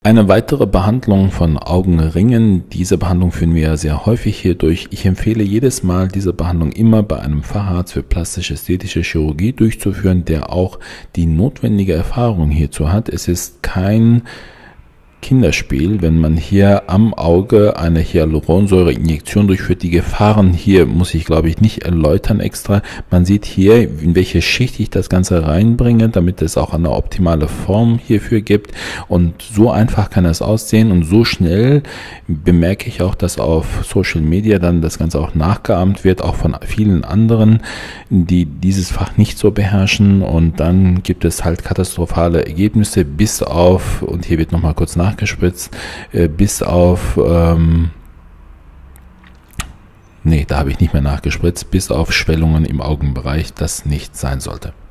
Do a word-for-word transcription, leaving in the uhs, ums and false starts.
Eine weitere Behandlung von Augenringen, diese Behandlung führen wir ja sehr häufig hier durch. Ich empfehle jedes Mal, diese Behandlung immer bei einem Facharzt für plastisch-ästhetische Chirurgie durchzuführen, der auch die notwendige Erfahrung hierzu hat. Es ist kein Kinderspiel, wenn man hier am Auge eine Hyaluronsäure-Injektion durchführt. Die Gefahren hier muss ich, glaube ich, nicht erläutern extra. Man sieht hier, in welche Schicht ich das Ganze reinbringe, damit es auch eine optimale Form hierfür gibt. Und so einfach kann es aussehen und so schnell bemerke ich auch, dass auf Social Media dann das Ganze auch nachgeahmt wird, auch von vielen anderen, die dieses Fach nicht so beherrschen. Und dann gibt es halt katastrophale Ergebnisse bis auf, und hier wird nochmal kurz nach gespritzt, äh, bis auf, ähm, nee, da habe ich nicht mehr nachgespritzt, bis auf Schwellungen im Augenbereich, das nicht sein sollte.